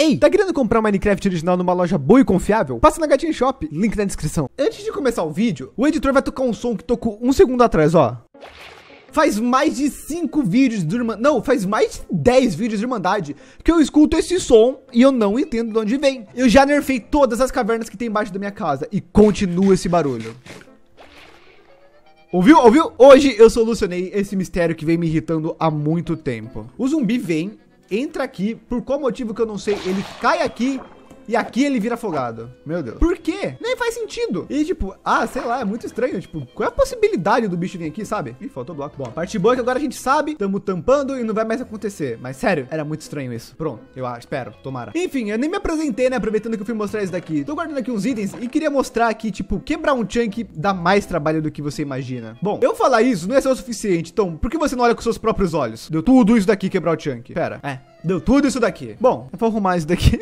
Ei, tá querendo comprar um Minecraft original numa loja boa e confiável? Passa na Gatinha Shop, link na descrição. Antes de começar o vídeo, o editor vai tocar um som que tocou um segundo atrás, ó. Faz mais de 5 vídeos de Irmandade. Não, faz mais de 10 vídeos de Irmandade que eu escuto esse som e eu não entendo de onde vem. Eu já nerfei todas as cavernas que tem embaixo da minha casa e continua esse barulho. Ouviu? Ouviu? Hoje eu solucionei esse mistério que vem me irritando há muito tempo. O zumbi vem, entra aqui, por qual motivo que eu não sei, ele cai aqui e aqui ele vira afogado. Meu Deus. Por quê? Nem faz sentido. E tipo, sei lá, é muito estranho. Tipo, qual é a possibilidade do bicho vir aqui, sabe? Ih, faltou bloco. Bom, a parte boa é que agora a gente sabe, tamo tampando e não vai mais acontecer. Mas sério, era muito estranho isso. Pronto, eu acho, espero, tomara. Enfim, eu nem me apresentei, né, aproveitando que eu fui mostrar isso daqui. Tô guardando aqui uns itens e queria mostrar que, tipo, quebrar um chunk dá mais trabalho do que você imagina. Bom, eu falar isso não é só o suficiente, então por que você não olha com seus próprios olhos? Deu tudo isso daqui quebrar o chunk. Pera, deu tudo isso daqui. Bom, eu vou arrumar isso daqui.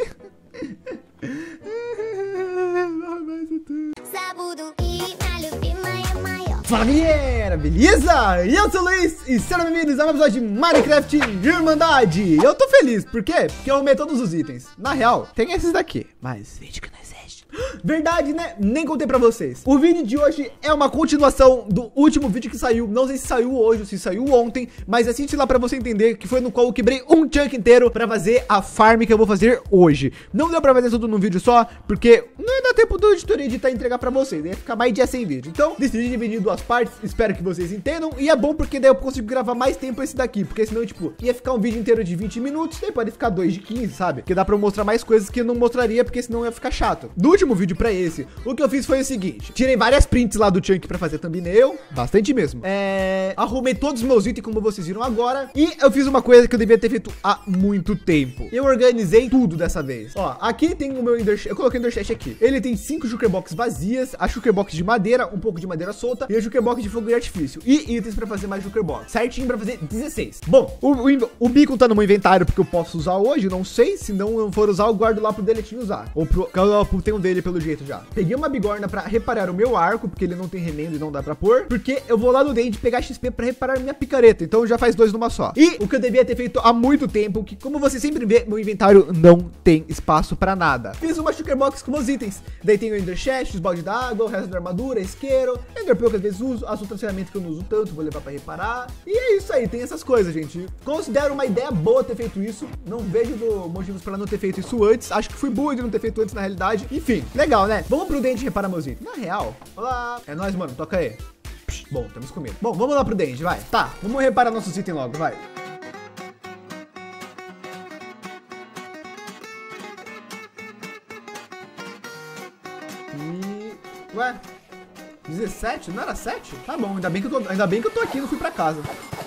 Fala galera, beleza? E eu sou o Luiz e sejam bem-vindos a um episódio de Minecraft Irmandade. Eu tô feliz, por quê? Porque eu arrumei todos os itens. Na real, tem esses daqui, mas vídeo que não existe. Verdade, né? Nem contei pra vocês. O vídeo de hoje é uma continuação do último vídeo que saiu. Não sei se saiu hoje ou se saiu ontem, mas assiste lá pra você entender que foi no qual eu quebrei um chunk inteiro pra fazer a farm que eu vou fazer hoje. Não deu pra fazer tudo num vídeo só, porque não ia dar tempo do editor editar e entregar pra vocês. Ia ficar mais dia sem vídeo. Então, decidi dividir em duas partes. Espero que vocês entendam. E é bom porque daí eu consigo gravar mais tempo esse daqui. Porque senão, tipo, ia ficar um vídeo inteiro de 20 minutos. Daí pode ficar 2 de 15, sabe? Porque dá pra eu mostrar mais coisas que eu não mostraria, porque senão ia ficar chato. Do último vídeo pra esse, o que eu fiz foi o seguinte: tirei várias prints lá do chunk pra fazer thumbnail, bastante mesmo. Arrumei todos os meus itens, como vocês viram agora. E eu fiz uma coisa que eu devia ter feito há muito tempo. Eu organizei tudo dessa vez. Ó, aqui tem o meu Ender Chest. Eu coloquei o Ender Chest aqui. Ele tem 5 Shulkerbox vazias, a Shulkerbox de madeira, um pouco de madeira solta e a Shulkerbox de fogo de artifício. E itens pra fazer mais Shulkerbox. Certinho pra fazer 16. Bom, o beacon tá no meu inventário porque eu posso usar hoje, não sei. Se não for usar, eu guardo lá pro deletinho usar. Ou pro... eu tenho dele pelo jeito já. Peguei uma bigorna pra reparar o meu arco, porque ele não tem remendo e não dá pra pôr. Porque eu vou lá no Dente pegar XP pra reparar minha picareta. Então já faz 2 numa só. E o que eu devia ter feito há muito tempo, que como você sempre vê, meu inventário não tem espaço pra nada. Fiz uma Shulkerbox com meus itens. Daí tem o Ender Chest, os balde d'água, o resto da armadura, isqueiro, Ender Pearl que às vezes uso, as outras ferramentas que eu não uso tanto, vou levar pra reparar. E é isso aí, tem essas coisas, gente. Considero uma ideia boa ter feito isso. Não vejo motivos pra não ter feito isso antes. Acho que fui burro de não ter feito antes na realidade. Enfim, legal, né? Vamos pro Dente reparar meus itens. Na real, olá. É nóis, mano, toca aí. Bom, temos comida. Bom, vamos lá pro Dente, vai. Tá, vamos reparar nossos itens logo, vai. Ué, 17? Não era 7? Tá bom, ainda bem que eu tô aqui e não fui pra casa.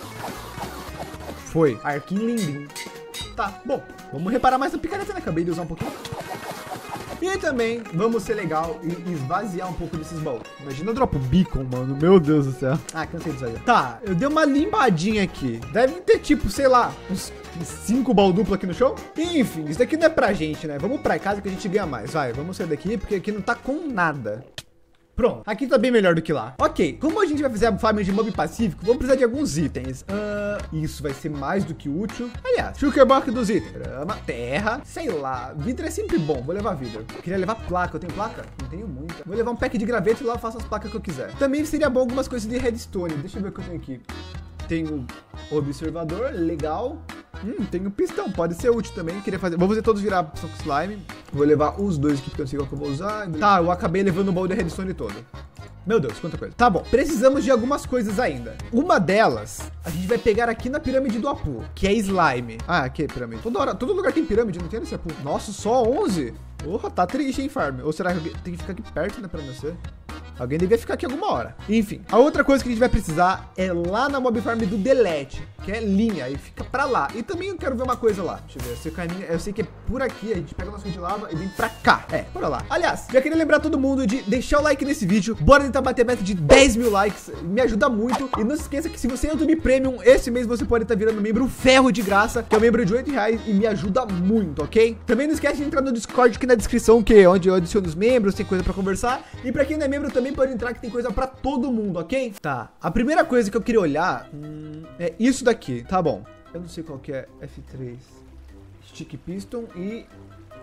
Foi, arquinho lindinho. Tá, bom, vamos reparar mais na picareta, né? Acabei de usar um pouquinho. E também vamos ser legal e esvaziar um pouco desses baús. Imagina eu dropo beacon, mano. Meu Deus do céu. Cansei disso aí. Tá, eu dei uma limpadinha aqui. Deve ter tipo, sei lá, uns 5 baús duplos aqui no show. Enfim, isso daqui não é pra gente, né? Vamos pra casa que a gente ganha mais. Vai, vamos sair daqui porque aqui não tá com nada. Pronto, aqui tá bem melhor do que lá. Ok, como a gente vai fazer a farm de mob pacífico, vamos precisar de alguns itens. Isso vai ser mais do que útil. Aliás, Shulkerbox dos itens. Grama, terra, sei lá. Vidro é sempre bom, vou levar vidro. Eu queria levar placa, eu tenho placa? Não tenho muita. Vou levar um pack de graveto e lá eu faço as placas que eu quiser. Também seria bom algumas coisas de redstone. Deixa eu ver o que eu tenho aqui. Tenho observador, legal. Tem um pistão, pode ser útil também. Queria fazer, vou fazer todos virar com slime. Vou levar os 2 aqui porque eu sei qual que eu vou usar. Tá, eu acabei levando o baú de redstone todo. Meu Deus, quanta coisa. Tá bom, precisamos de algumas coisas ainda. Uma delas, a gente vai pegar aqui na pirâmide do Apu, que é slime. Aqui é pirâmide. Todo lugar tem pirâmide, não tem nesse Apu. Nossa, só 11? Porra, tá triste, hein, farm? Ou será que tem que ficar aqui perto, né, pra nascer? Alguém devia ficar aqui alguma hora. Enfim, a outra coisa que a gente vai precisar é lá na mob farm do Delete, que é linha, e fica pra lá. E também eu quero ver uma coisa lá. Deixa eu ver, esse caminho, eu sei que é por aqui, a gente pega o nosso de lava e vem pra cá. Bora lá. Aliás, já queria lembrar todo mundo de deixar o like nesse vídeo. Bora tentar bater a meta de 10 mil likes, me ajuda muito. E não se esqueça que se você é YouTube Premium, esse mês você pode estar virando membro ferro de graça, que é um membro de R$8 e me ajuda muito, ok? Também não esquece de entrar no Discord aqui na descrição, que é onde eu adiciono os membros, tem coisa pra conversar. E pra quem não é membro também pode entrar que tem coisa pra todo mundo, ok? Tá, a primeira coisa que eu queria olhar é isso daqui, tá bom. Eu não sei qual que é F3. Stick Piston e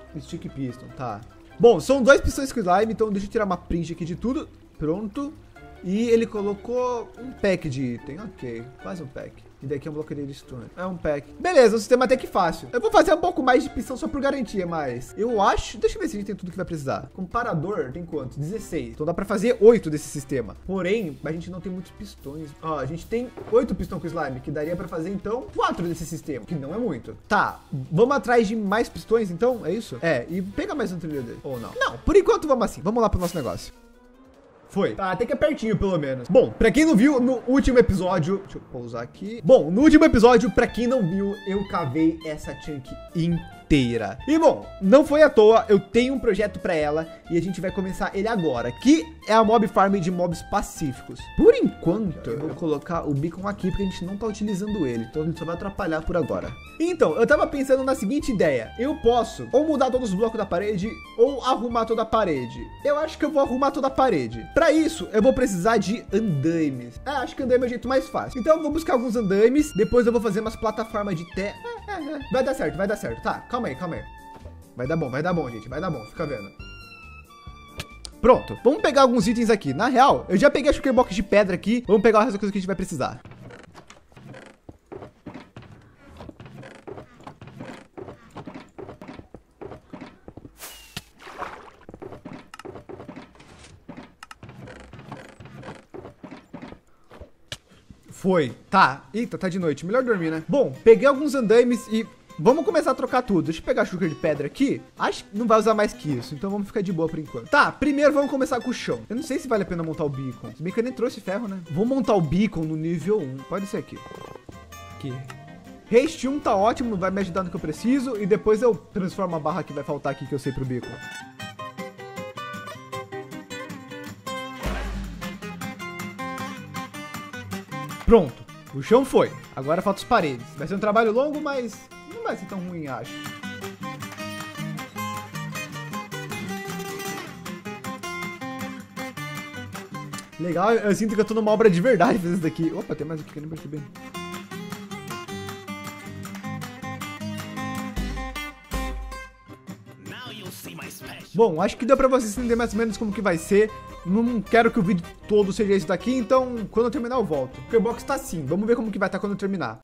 Stick piston, tá. Bom, são 2 pistões com slime, então deixa eu tirar uma print aqui de tudo. Pronto. E ele colocou um pack de item, ok, quase um pack. E daqui é um bloqueio de stone. É um pack. Beleza, um sistema até que fácil. Eu vou fazer um pouco mais de pistão só por garantia, mas eu acho... Deixa eu ver se a gente tem tudo que vai precisar. Comparador tem quantos? 16. Então dá pra fazer 8 desse sistema. Porém, a gente não tem muitos pistões. Ó, a gente tem 8 pistões com slime, que daria pra fazer, então, 4 desse sistema, que não é muito. Tá, vamos atrás de mais pistões, então? É isso? É, e pega mais um trilho dele. Ou não? Não, por enquanto vamos assim. Vamos lá pro nosso negócio. Foi. Tá, até que é pertinho, pelo menos. Bom, pra quem não viu, no último episódio... Deixa eu pausar aqui. Bom, no último episódio, pra quem não viu, eu cavei essa chunk inteira. E bom, não foi à toa, eu tenho um projeto pra ela e a gente vai começar ele agora, que é a mob farm de mobs pacíficos. Por enquanto, eu vou colocar o beacon aqui porque a gente não tá utilizando ele, então ele só vai atrapalhar por agora. Então, eu tava pensando na seguinte ideia. Eu posso ou mudar todos os blocos da parede ou arrumar toda a parede. Eu acho que eu vou arrumar toda a parede. Pra isso, eu vou precisar de andaimes. Acho que andaime é o jeito mais fácil. Então eu vou buscar alguns andaimes, depois eu vou fazer umas plataformas de terra. Vai dar certo, vai dar certo. Tá, calma aí, calma aí. Vai dar bom, gente, vai dar bom, fica vendo. Pronto, vamos pegar alguns itens aqui. Na real, eu já peguei a sugar box de pedra aqui. Vamos pegar o resto da coisa que a gente vai precisar. Foi. Tá. Eita, tá de noite. Melhor dormir, né? Bom, peguei alguns andaimes e vamos começar a trocar tudo. Deixa eu pegar a sugar de pedra aqui. Acho que não vai usar mais que isso, então vamos ficar de boa por enquanto. Tá, primeiro vamos começar com o chão. Eu não sei se vale a pena montar o beacon. Se bem que eu nem trouxe ferro, né? Vou montar o beacon no nível 1. Pode ser aqui. Aqui. Haste 1 tá ótimo, vai me ajudar no que eu preciso. E depois eu transformo a barra que vai faltar aqui que eu sei pro beacon. Pronto, o chão foi. Agora falta as paredes. Vai ser um trabalho longo, mas não vai ser tão ruim, acho. Legal, eu sinto que eu tô numa obra de verdade fazendo isso daqui. Opa, tem mais aqui que eu nem percebi. Bom, acho que deu pra vocês entender mais ou menos como que vai ser. Não quero que o vídeo todo seja isso daqui, então quando eu terminar eu volto. Porque o box tá assim, vamos ver como que vai estar quando eu terminar.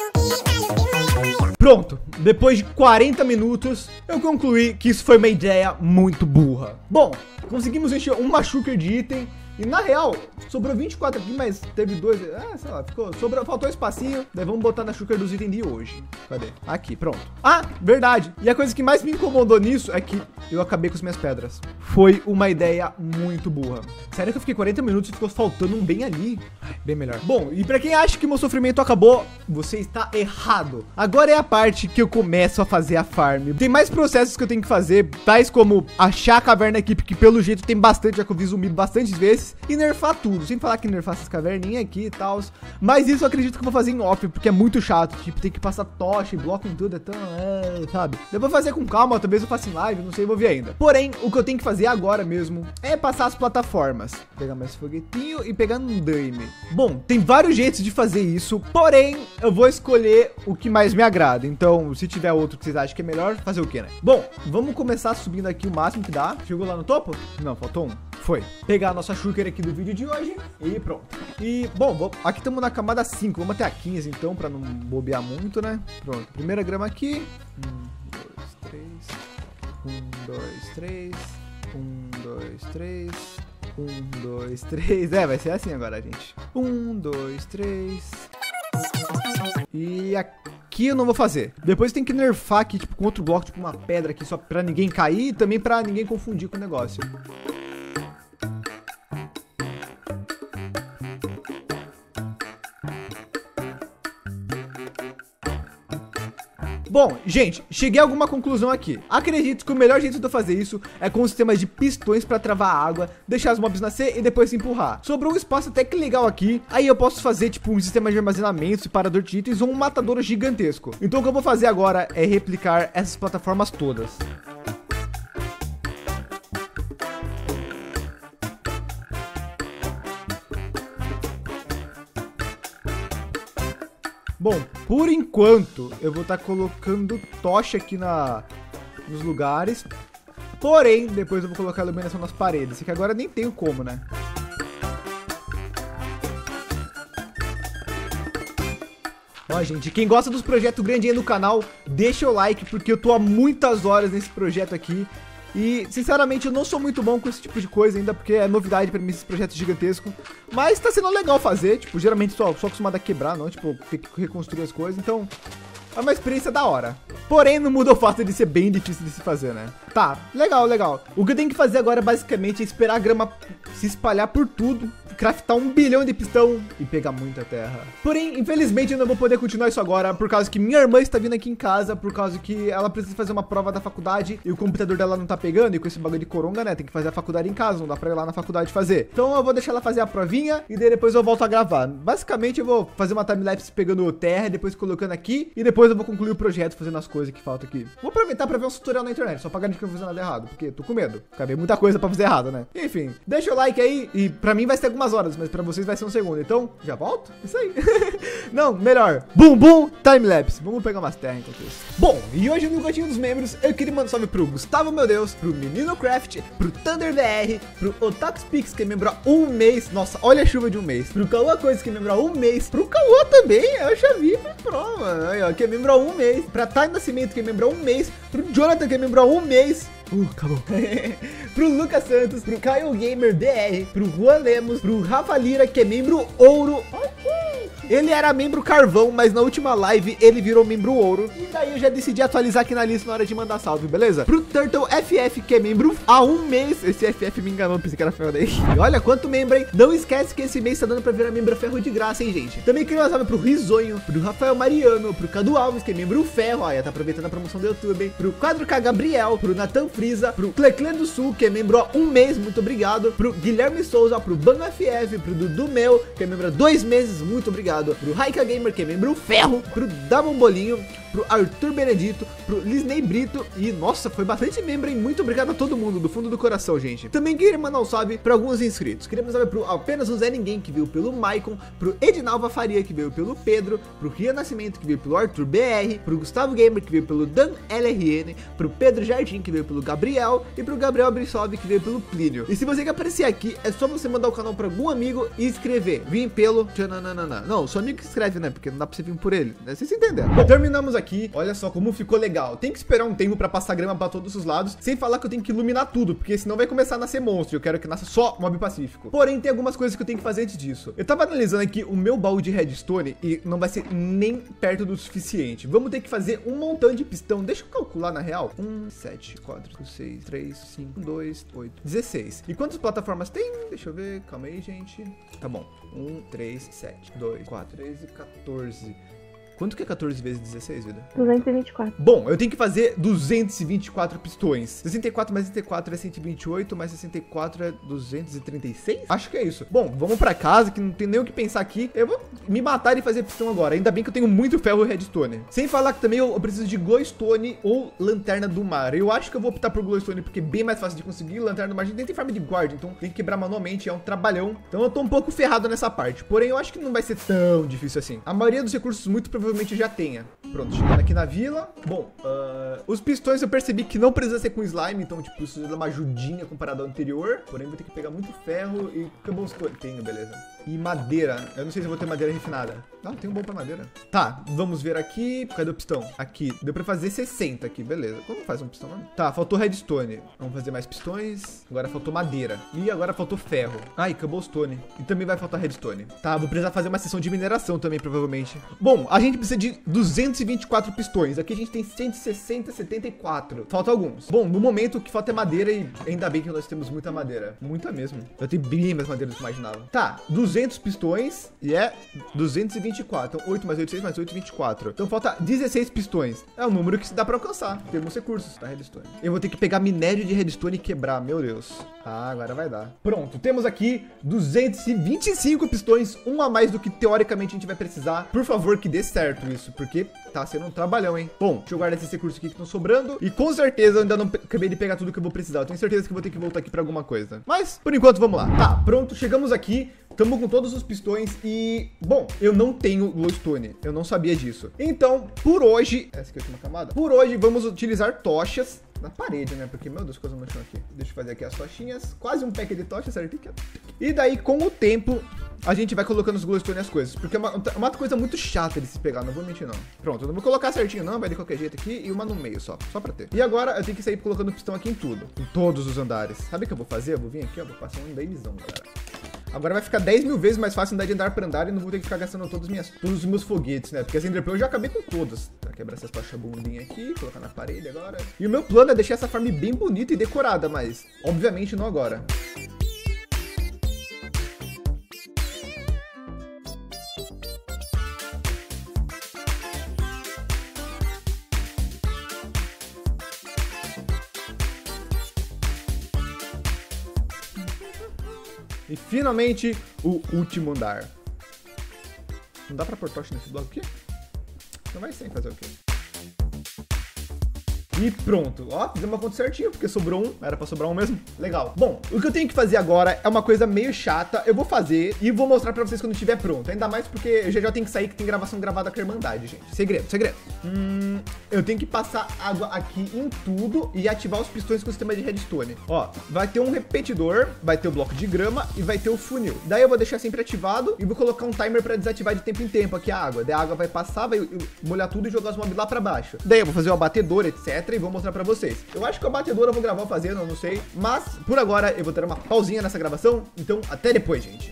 Pronto, depois de 40 minutos, eu concluí que isso foi uma ideia muito burra. Bom, conseguimos encher uma sugar de item. E na real, sobrou 24 aqui, mas teve 2. Sei lá, faltou um espacinho. Daí vamos botar na sugar dos itens de hoje. Cadê? Aqui, pronto. Ah, verdade. E a coisa que mais me incomodou nisso é que eu acabei com as minhas pedras. Foi uma ideia muito burra. Sério que eu fiquei 40 minutos e ficou faltando um bem ali? Bem melhor. Bom, e pra quem acha que meu sofrimento acabou, você está errado. Agora é a parte que eu começo a fazer a farm. Tem mais processos que eu tenho que fazer, tais como achar a caverna aqui, porque pelo jeito tem bastante, já que eu vi zumbi bastantes vezes. E nerfar tudo, sem falar que nerfar essas caverninhas aqui e tal. Mas isso eu acredito que eu vou fazer em off, porque é muito chato. Tipo, tem que passar tocha e bloco em tudo, é tão... sabe? Eu vou fazer com calma, talvez eu faça em live, não sei, vou ver ainda. Porém, o que eu tenho que fazer agora mesmo é passar as plataformas. Pegar mais foguetinho e pegar um andaime. Bom, tem vários jeitos de fazer isso, porém, eu vou escolher o que mais me agrada. Então, se tiver outro que vocês acham que é melhor, fazer o que, né? Bom, vamos começar subindo aqui o máximo que dá. Chegou lá no topo? Não, faltou um. Foi. Pegar a nossa sugar aqui do vídeo de hoje e pronto. E, bom, aqui estamos na camada 5. Vamos até a 15, então, pra não bobear muito, né? Pronto. Primeira grama aqui. 1, 2, 3. 1, 2, 3. 1, 2, 3. É, vai ser assim agora, gente. 1, 2, 3. E aqui eu não vou fazer. Depois tem que nerfar aqui, tipo, com outro bloco, tipo uma pedra aqui, só pra ninguém cair e também pra ninguém confundir com o negócio. Bom, gente, cheguei a alguma conclusão aqui. Acredito que o melhor jeito de eu fazer isso é com um sistema de pistões para travar a água, deixar os mobs nascer e depois se empurrar. Sobrou um espaço até que legal aqui, aí eu posso fazer tipo um sistema de armazenamento, separador de itens ou um matadouro gigantesco. Então o que eu vou fazer agora é replicar essas plataformas todas. Bom, por enquanto, eu vou estar colocando tocha aqui nos lugares. Porém, depois eu vou colocar a iluminação nas paredes, que agora nem tenho como, né? Ó, gente, quem gosta dos projetos grandes aí no canal, deixa o like, porque eu tô há muitas horas nesse projeto aqui. E, sinceramente, eu não sou muito bom com esse tipo de coisa ainda, porque é novidade pra mim esses projetos gigantescos. Mas tá sendo legal fazer, tipo, geralmente sou acostumado a quebrar, não, tipo, ter que reconstruir as coisas, então é uma experiência da hora. Porém, não muda o fato de ser bem difícil de se fazer, né? Tá, legal, legal. O que eu tenho que fazer agora, basicamente, é esperar a grama se espalhar por tudo, craftar 1 bilhão de pistão e pegar muita terra. Porém, infelizmente, eu não vou poder continuar isso agora, por causa que minha irmã está vindo aqui em casa, por causa que ela precisa fazer uma prova da faculdade e o computador dela não tá pegando, e com esse bagulho de coronga, né, tem que fazer a faculdade em casa, não dá pra ir lá na faculdade fazer. Então eu vou deixar ela fazer a provinha e daí depois eu volto a gravar. Basicamente, eu vou fazer uma timelapse pegando terra, depois colocando aqui, e depois eu vou concluir o projeto fazendo as coisas que faltam aqui. Vou aproveitar pra ver um tutorial na internet, só pra garantir que eu não vou fazer nada errado, porque tô com medo. Acabei muita coisa pra fazer errado, né? Enfim, deixa o like aí, e pra mim vai ser algumas horas, mas pra vocês vai ser um segundo. Então, já volto? Isso aí. Não, melhor. Bum, bum, timelapse. Vamos pegar umas terras enquanto isso. Bom, e hoje no Cantinho dos Membros, eu queria mandar um salve pro Gustavo, meu Deus, pro Menino Craft, pro Thunder VR, pro Otakus Pix, que membrou 1 mês. Nossa, olha a chuva de 1 mês. Pro Cauã Coisa, que membrou 1 mês. Pro Cauã também, eu já vi, foi prova. Aí, ó, que membrou 1 mês. Pra Thay Nascimento, que membrou 1 mês. Pro Jonathan, que membrou 1 mês. Acabou. Pro Lucas Santos, pro Caio Gamer DR, pro Juan Lemos, pro Rafa Lira, que é membro ouro. Ele era membro carvão, mas na última live ele virou membro ouro. E daí eu já decidi atualizar aqui na lista na hora de mandar salve, beleza? Pro Turtle FF, que é membro há 1 mês. Esse FF me enganou, pensei que era ferro daí. E olha quanto membro, hein? Não esquece que esse mês tá dando pra virar membro ferro de graça, hein, gente? Também queria mandar salve pro Risonho, pro Rafael Mariano, pro Cadu Alves, que é membro ferro. Olha, tá aproveitando a promoção do YouTube, hein? Pro 4K Gabriel, pro Nathan Frieza, pro Cleclen do Sul, que é membro há 1 mês, muito obrigado. Pro Guilherme Souza, pro Bano FF, pro Dudu Meu, que é membro há 2 meses, muito obrigado. Pro Raika Gamer, que é membro ferro, pro Damon Bolinho, pro Arthur Benedito, pro Lisney Brito e, nossa, foi bastante membro, hein? Muito obrigado a todo mundo, do fundo do coração, gente. Também queria mandar um salve pra alguns inscritos. Queria mandar um salve pro Apenas o Zé Ninguém, que veio pelo Maicon, pro Edinalva Faria, que veio pelo Pedro, pro Rian Nascimento, que veio pelo Arthur BR, pro Gustavo Gamer, que veio pelo Dan LRN, pro Pedro Jardim, que veio pelo Gabriel, e pro Gabriel Brissov, que veio pelo Plínio. E se você quer aparecer aqui, é só você mandar o canal pra algum amigo e escrever: vim pelo... Não, só amigo que escreve, né? Porque não dá pra você vir por ele, né? Vocês entenderam. Bom, terminamos aqui. Olha só como ficou legal. Tem que esperar um tempo pra passar grama pra todos os lados, sem falar que eu tenho que iluminar tudo, porque senão vai começar a nascer monstro. Eu quero que nasça só mob pacífico. Porém, tem algumas coisas que eu tenho que fazer antes disso. Eu tava analisando aqui o meu baú de redstone e não vai ser nem perto do suficiente. Vamos ter que fazer um montão de pistão. Deixa eu calcular na real. 1, 7, 4, 6, 3, 5, 2, 8, 16. E quantas plataformas tem? Deixa eu ver. Calma aí, gente. Tá bom. 1, 3, 7, 2, 4, 13, 14. Quanto que é 14 vezes 16, vida? 224. Bom, eu tenho que fazer 224 pistões. 64 mais 64 é 128, mais 64 é 236? Acho que é isso. Bom, vamos pra casa, que não tem nem o que pensar aqui. Eu vou me matar e fazer pistão agora. Ainda bem que eu tenho muito ferro e redstone. Sem falar que também eu preciso de glowstone ou lanterna do mar. Eu acho que eu vou optar por glowstone, porque é bem mais fácil de conseguir. Lanterna do mar, a gente nem tem farm de guarda, então tem que quebrar manualmente, é um trabalhão. Então eu tô um pouco ferrado nessa parte. Porém, eu acho que não vai ser tão difícil assim. A maioria dos recursos muito provavelmente já tenha. Pronto, chegando aqui na vila. Bom, os pistões eu percebi que não precisa ser com slime, então, tipo, isso dá uma ajudinha comparado ao anterior. Porém, vou ter que pegar muito ferro e cobblestone. Tenho, beleza. E madeira. Eu não sei se eu vou ter madeira refinada. Não, tenho um bom pra madeira. Tá, vamos ver aqui. Cadê o pistão? Aqui. Deu pra fazer 60 aqui, beleza. Como faz um pistão, né? Tá, faltou redstone. Vamos fazer mais pistões. Agora faltou madeira. E agora faltou ferro. Ai, cobblestone. E também vai faltar redstone. Tá, vou precisar fazer uma sessão de mineração também, provavelmente. Bom, a gente precisa de 224 pistões. Aqui a gente tem 160, 74. Falta alguns. Bom, no momento o que falta é madeira e ainda bem que nós temos muita madeira. Muita mesmo. Eu tenho bem mais madeira do que eu imaginava. Tá, 200 pistões e é 224. Então 8 mais 8, 6 mais 8, 24. Então falta 16 pistões. É um número que se dá pra alcançar. Temos recursos pra redstone. Eu vou ter que pegar minério de redstone e quebrar, meu Deus. Ah, agora vai dar. Pronto, temos aqui 225 pistões, um a mais do que teoricamente a gente vai precisar. Por favor, que dê certo isso, porque tá sendo um trabalhão, hein? Bom, deixa eu guardar esses recursos aqui que estão sobrando. E com certeza eu ainda não acabei de pegar tudo que eu vou precisar. Eu tenho certeza que eu vou ter que voltar aqui pra alguma coisa. Mas, por enquanto, vamos lá. Tá, pronto, chegamos aqui. Estamos com todos os pistões e... Bom, eu não tenho glowstone. Eu não sabia disso. Então, por hoje... Essa aqui é a última camada. Por hoje, vamos utilizar tochas. Na parede, né? Porque, meu Deus, coisa no chão aqui. Deixa eu fazer aqui as tochinhas. Quase um pack de tocha, certinho. E daí, com o tempo, a gente vai colocando os glowstone e as coisas. Porque é uma coisa muito chata de se pegar, não vou mentir, não. Pronto, eu não vou colocar certinho, não. Vai de qualquer jeito aqui e uma no meio só pra ter. E agora, eu tenho que sair colocando pistão aqui em tudo. Em todos os andares. Sabe o que eu vou fazer? Eu vou vir aqui, ó. Vou passar um dailizão, galera. Agora vai ficar 10 mil vezes mais fácil andar de andar pra andar e não vou ter que ficar gastando todos os meus foguetes, né? Porque as Enderpearl eu já acabei com todas. Tá, quebrar essas tochas bundinhas aqui, colocar na parede agora. E o meu plano é deixar essa farm bem bonita e decorada, mas obviamente não agora. E finalmente, o último andar. Não dá pra pôr tocha nesse bloco aqui? Então vai sem fazer o quê? E pronto, ó, fizemos uma conta certinho, porque sobrou um, era pra sobrar um mesmo, legal. Bom, o que eu tenho que fazer agora é uma coisa meio chata, eu vou fazer e vou mostrar pra vocês quando estiver pronto, ainda mais porque eu já tenho que sair que tem gravação gravada com a Irmandade, gente. Segredo. Eu tenho que passar água aqui em tudo e ativar os pistões com o sistema de redstone. Ó, vai ter um repetidor, vai ter o bloco de grama e vai ter o funil. Daí eu vou deixar sempre ativado e vou colocar um timer pra desativar de tempo em tempo aqui a água. Daí a água vai passar, vai molhar tudo e jogar os mobs lá pra baixo. Daí eu vou fazer o abatedor, etc. E vou mostrar pra vocês. Eu acho que o abatedor eu vou gravar fazendo, eu não sei. Mas, por agora, eu vou ter uma pausinha nessa gravação. Então, até depois, gente.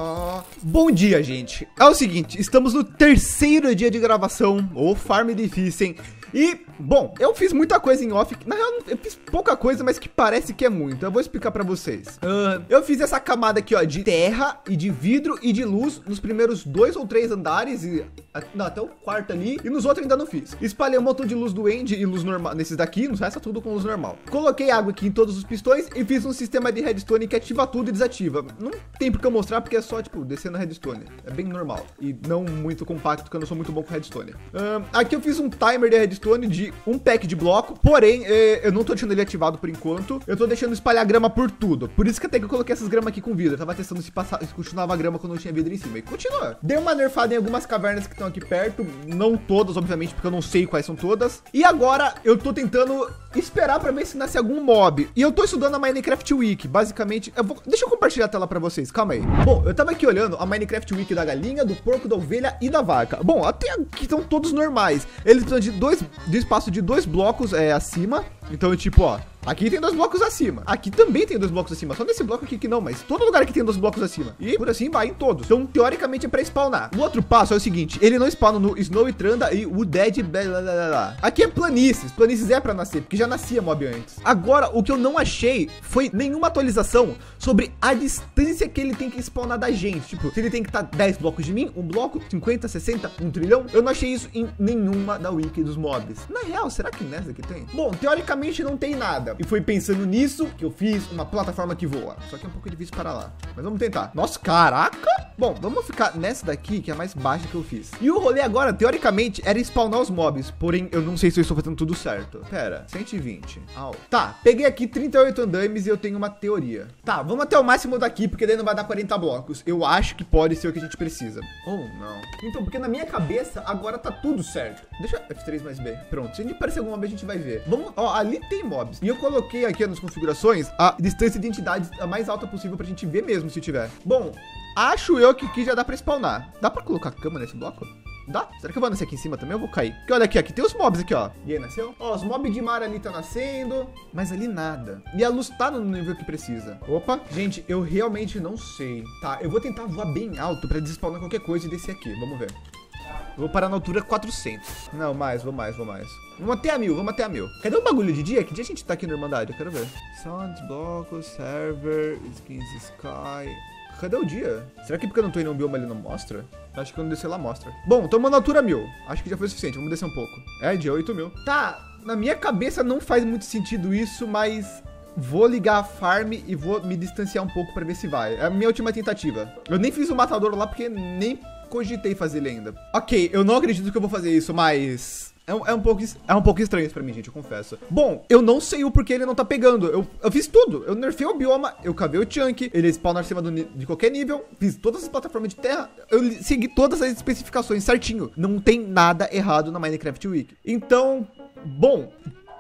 Bom dia, gente. É o seguinte, estamos no terceiro dia de gravação. Ou farm difícil, hein? E, bom, eu fiz muita coisa em off. Na real, eu fiz pouca coisa, mas que parece que é muito. Eu vou explicar pra vocês. Eu fiz essa camada aqui, ó, de terra e de vidro e de luz nos primeiros 2 ou 3 andares. E não, até o quarto ali. E nos outros ainda não fiz. Espalhei um montão de luz do End e luz normal nesses daqui. Nos resta tudo com luz normal. Coloquei água aqui em todos os pistões e fiz um sistema de redstone que ativa tudo e desativa. Não tem por que eu mostrar, porque é só, tipo, descendo a redstone. É bem normal. E não muito compacto, porque eu não sou muito bom com redstone. Aqui eu fiz um timer de redstone de um pack de bloco, porém, eu não tô deixando ele ativado por enquanto. Eu tô deixando espalhar grama por tudo. Por isso que até que eu coloquei essas gramas aqui com vidro. Eu tava testando se continuava grama quando não tinha vidro em cima. E continua. Dei uma nerfada em algumas cavernas que estão aqui perto. Não todas, obviamente, porque eu não sei quais são todas. E agora eu tô tentando esperar pra ver se nasce algum mob. E eu tô estudando a Minecraft Wiki. Basicamente, deixa eu compartilhar a tela pra vocês. Calma aí. Bom, eu tava aqui olhando a Minecraft Wiki da galinha, do porco, da ovelha e da vaca. Bom, até aqui estão todos normais. Eles precisam de espaço de 2 blocos acima. Então, tipo, ó, aqui tem 2 blocos acima. Aqui também tem 2 blocos acima. Só nesse bloco aqui que não, mas todo lugar aqui tem 2 blocos acima. E por assim vai em todos. Então, teoricamente, é pra spawnar. O outro passo é o seguinte: ele não spawna no Snow e Tranda e o Dead. Aqui é planícies. Planícies é pra nascer, porque já nascia mob antes. Agora, o que eu não achei foi nenhuma atualização sobre a distância que ele tem que spawnar da gente. Tipo, se ele tem que estar 10 blocos de mim, 1 bloco, 50, 60, 1 trilhão. Eu não achei isso em nenhuma da wiki dos mobs. Na real, será que nessa aqui tem? Bom, teoricamente não tem nada. E foi pensando nisso que eu fiz uma plataforma que voa. Só que é um pouco difícil para lá. Mas vamos tentar. Nossa, caraca! Bom, vamos ficar nessa daqui, que é a mais baixa que eu fiz. E o rolê agora, teoricamente, era spawnar os mobs. Porém, eu não sei se eu estou fazendo tudo certo. Pera, 120. Au. Tá, peguei aqui 38 andames e eu tenho uma teoria. Tá, vamos até o máximo daqui, porque daí não vai dar 40 blocos. Eu acho que pode ser o que a gente precisa. Ou não. Então, porque na minha cabeça, agora tá tudo certo. Deixa F3 mais B. Pronto, se a gente aparecer algum mob, a gente vai ver. Vamos, ó, ali tem mobs. E eu coloquei aqui nas configurações a distância de entidades a mais alta possível pra gente ver mesmo se tiver. Bom, acho eu que aqui já dá pra spawnar. Dá pra colocar cama nesse bloco? Dá? Será que eu vou nascer aqui em cima também? Eu vou cair. Porque olha aqui, tem os mobs aqui, ó. E aí, nasceu? Ó, os mobs de mar ali tá nascendo. Mas ali nada. E a luz tá no nível que precisa. Opa. Gente, eu realmente não sei. Tá, eu vou tentar voar bem alto pra despawnar qualquer coisa e descer aqui. Vamos ver. Eu vou parar na altura 400. Não, vou mais. Vamos até a 1000, vamos até a 1000. Cadê o bagulho de dia? Que dia a gente tá aqui na Irmandade? Eu quero ver. Sounds, blocos, server, skins, sky... Cadê o dia? Será que porque eu não tô indo no bioma ele não mostra? Acho que quando descer lá mostra. Bom, tô na altura 1000. Acho que já foi o suficiente. Vamos descer um pouco. É, dia 8000. Tá, na minha cabeça não faz muito sentido isso, mas... vou ligar a farm e vou me distanciar um pouco pra ver se vai. É a minha última tentativa. Eu nem fiz o matador lá porque nem cogitei fazer ele ainda. Ok, eu não acredito que eu vou fazer isso, mas... É um pouco estranho isso pra mim, gente, eu confesso. Bom, eu não sei o porquê ele não tá pegando. Eu fiz tudo. Eu nerfei o bioma, eu cavei o chunk, ele spawna acima de qualquer nível, fiz todas as plataformas de terra, eu segui todas as especificações certinho. Não tem nada errado na Minecraft Wiki. Então, bom...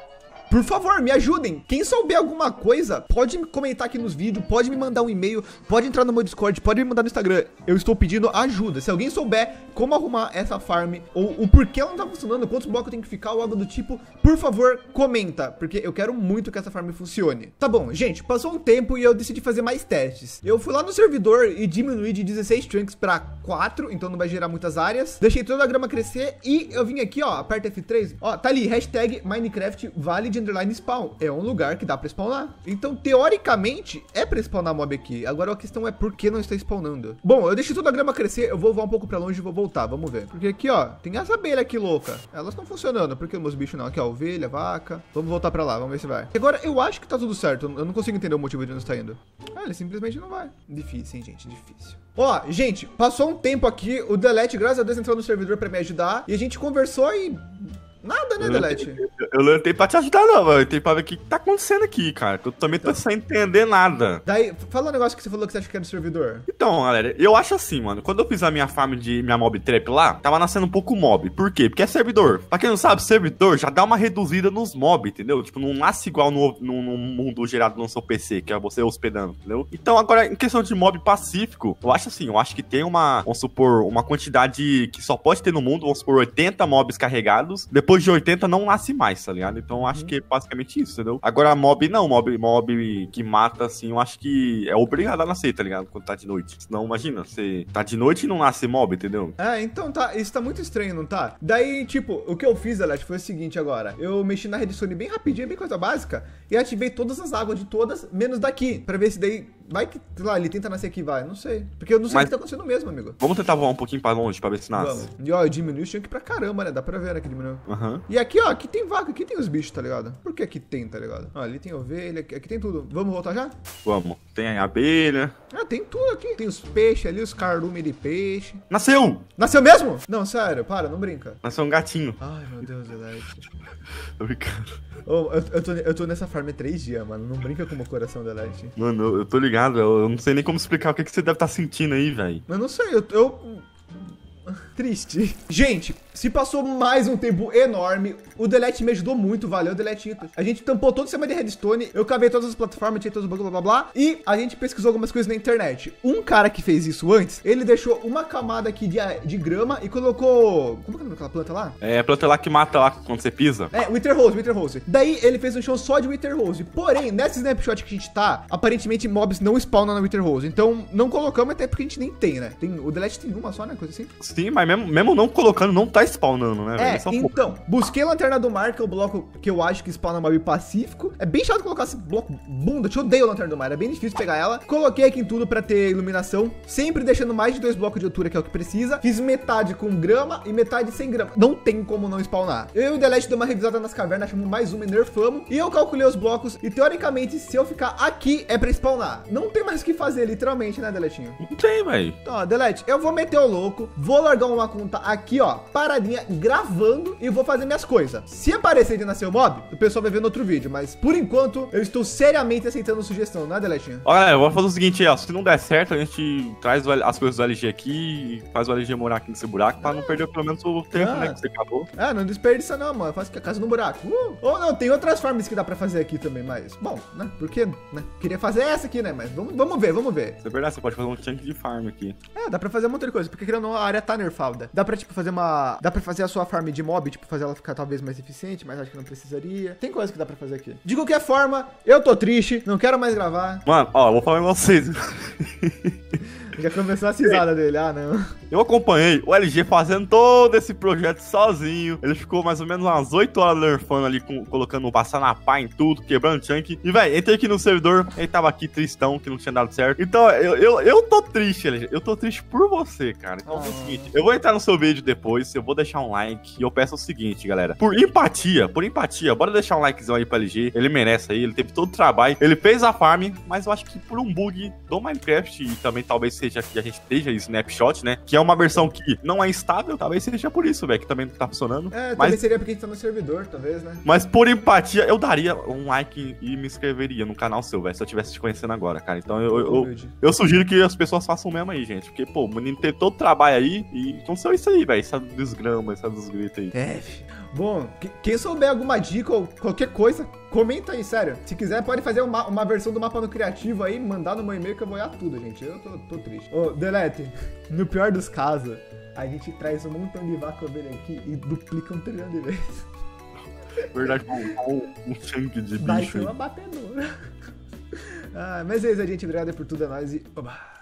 por favor, me ajudem. Quem souber alguma coisa, pode me comentar aqui nos vídeos, pode me mandar um e-mail, pode entrar no meu Discord, pode me mandar no Instagram. Eu estou pedindo ajuda. Se alguém souber como arrumar essa farm, ou o porquê ela não tá funcionando, quantos blocos tem que ficar, ou algo do tipo, por favor, comenta, porque eu quero muito que essa farm funcione. Tá bom, gente, passou um tempo e eu decidi fazer mais testes. Eu fui lá no servidor e diminuí de 16 trunks para 4, então não vai gerar muitas áreas. Deixei toda a grama crescer e eu vim aqui, ó, aperta F3, ó, tá ali, hashtag Minecraft Valid_Spawn. É um lugar que dá pra spawnar. Então, teoricamente, é pra spawnar mob aqui. Agora a questão é por que não está spawnando. Bom, eu deixei toda a grama crescer, eu vou voar um pouco pra longe e vou voltar, vamos ver. Porque aqui, ó, tem as abelhas aqui louca. Elas estão funcionando, porque meus bichos não. Aqui, ó, ovelha, vaca. Vamos voltar pra lá, vamos ver se vai. Agora, eu acho que tá tudo certo. Eu não consigo entender o motivo de não estar indo. Ah, ele simplesmente não vai. Difícil, hein, gente, difícil. Ó, gente, passou um tempo aqui. O Delete, graças a Deus, entrou no servidor pra me ajudar. E a gente conversou e... nada, né, Delete? Eu não tenho pra te ajudar, não, mano. Eu tenho pra ver o que tá acontecendo aqui, cara. Eu também tô sem entender nada. Daí, fala um negócio que você falou que você acha que é do servidor. Então, galera, eu acho assim, mano. Quando eu fiz a minha farm de minha mob trap lá, tava nascendo um pouco mob. Por quê? Porque é servidor. Pra quem não sabe, servidor já dá uma reduzida nos mob, entendeu? Tipo, não nasce igual no mundo gerado no seu PC, que é você hospedando, entendeu? Então, agora, em questão de mob pacífico, eu acho assim, eu acho que tem vamos supor, uma quantidade que só pode ter no mundo, vamos supor, 80 mobs carregados. Depois de 80 não nasce mais, tá ligado? Então, eu acho que é basicamente isso, entendeu? Agora, mob não, mob que mata, assim, eu acho que é obrigado a nascer, tá ligado? Quando tá de noite. Senão, imagina, você tá de noite e não nasce mob, entendeu? É, então tá, isso tá muito estranho, não tá? Daí, tipo, o que eu fiz, Alex, foi o seguinte agora. Eu mexi na redstone bem rapidinho, bem coisa básica, e ativei todas as águas de todas, menos daqui, pra ver se daí vai que, sei lá, ele tenta nascer aqui, vai, não sei. Porque eu não sei o que tá acontecendo mesmo, amigo. Vamos tentar voar um pouquinho pra longe, pra ver se nasce. Vamos. E ó, eu diminui o chunk pra caramba, né? Dá pra ver, né, que diminuiu. Aham. E aqui, ó, aqui tem vaca, aqui tem os bichos, tá ligado? Por que aqui tem, tá ligado? Ó, ali tem ovelha, aqui tem tudo. Vamos voltar já? Vamos. Tem a abelha. Ah, tem tudo aqui. Tem os peixes ali, os cardumes de peixe. Nasceu! Nasceu mesmo? Não, sério, para, não brinca. Nasceu um gatinho. Ai, meu Deus, Delete. Tô brincando. Oh, eu tô nessa farm há 3 dias, mano. Não brinca com o meu coração, Delete. Mano, eu tô ligado. Eu não sei nem como explicar o que você deve estar sentindo aí, velho. Eu não sei, eu... Triste. Gente, se passou mais um tempo enorme. O Delete me ajudou muito, valeu, Deletitos. A gente tampou todo o sistema de redstone. Eu cavei todas as plataformas, tirei todos os bugs, blá, blá, blá. E a gente pesquisou algumas coisas na internet. Um cara que fez isso antes, ele deixou uma camada aqui de grama e colocou... Como é que é o nome daquela planta lá? É a planta lá que mata lá quando você pisa. É, Wither Rose. Daí ele fez um chão só de Wither Rose. Porém, nessa snapshot que a gente tá, aparentemente mobs não spawnam na Wither Rose. Então, não colocamos até porque a gente nem tem, né? O Delete tem uma só, né? Coisa assim. Sim, mas mesmo não colocando, não tá spawnando, né? É, então, busquei Lanterna do Mar, que é o bloco que eu acho que spawna mob pacífico. É bem chato colocar esse bloco bunda, eu te odeio Lanterna do Mar, é bem difícil pegar ela. Coloquei aqui em tudo pra ter iluminação, sempre deixando mais de 2 blocos de altura, que é o que precisa. Fiz metade com grama e metade sem grama. Não tem como não spawnar. Eu e o Delete deu uma revisada nas cavernas, achamos mais uma e nerfamos. E eu calculei os blocos e, teoricamente, se eu ficar aqui, é pra spawnar. Não tem mais o que fazer, literalmente, né, Deletinho? Não tem, velho. Então, ó, Delete, eu vou meter o louco, vou largar uma conta aqui, ó, paradinha, gravando e vou fazer minhas coisas. Se aparecer de nascer o mob, o pessoal vai ver no outro vídeo, mas por enquanto eu estou seriamente aceitando sugestão, né, Deletinho? Ó, galera, eu vou fazer o seguinte, ó, se não der certo, a gente traz as coisas do LG aqui e faz o LG morar aqui nesse buraco pra não perder pelo menos o tempo, né, que você acabou. Ah, não desperdiça não, mano, faz a casa no buraco. Ou não, tem outras farms que dá pra fazer aqui também, mas, bom, né, porque, né, queria fazer essa aqui, né, mas vamos ver. Isso é verdade, você pode fazer um chunk de farm aqui. É, dá pra fazer um monte de coisa, porque querendo ou não, a área tá nerfada. Dá pra, tipo, dá pra fazer a sua farm de mob, tipo, fazer ela ficar talvez mais eficiente, mas acho que não precisaria. Tem coisa que dá pra fazer aqui. De qualquer forma, eu tô triste, não quero mais gravar. Mano, ó, eu vou falar com vocês. Já começou a cisada dele, ah, não. Eu acompanhei o LG fazendo todo esse projeto sozinho. Ele ficou mais ou menos umas 8 horas nerfando ali, colocando passar na pá em tudo, quebrando chunk. E, velho, entrei aqui no servidor, ele tava aqui tristão, que não tinha dado certo. Então, eu tô triste, LG. Eu tô triste por você, cara. Então, é o seguinte, eu vou entrar no seu vídeo depois, eu vou deixar um like. E eu peço o seguinte, galera. Por empatia, bora deixar um likezão aí pro LG. Ele merece aí, ele teve todo o trabalho. Ele fez a farm, mas eu acho que por um bug do Minecraft, e também talvez seja que a gente esteja em Snapshot, né? Que é uma versão que não é estável, talvez seja por isso, velho, que também não tá funcionando. É, também seria porque a gente tá no servidor, talvez, né? Mas por empatia, eu daria um like e me inscreveria no canal seu, velho, se eu estivesse te conhecendo agora, cara. Então eu sugiro que as pessoas façam o mesmo aí, gente. Porque, pô, o menino teve todo o trabalho aí e aconteceu isso aí, velho. Essa desgrama, essa desgrita aí. É, Bom, quem souber alguma dica ou qualquer coisa, comenta aí, sério. Se quiser, pode fazer uma versão do mapa no criativo aí, mandar no meu e-mail que eu vou olhar tudo, gente. Eu tô triste. Ô, Delete, no pior dos casos, a gente traz um montão de vaca ovelha aqui e duplica 1 trilhão de vezes. Verdade, um tanque de Vai bicho ser aí. uma batedora. Mas é isso, gente. Obrigado por tudo, é nóis e... Oba.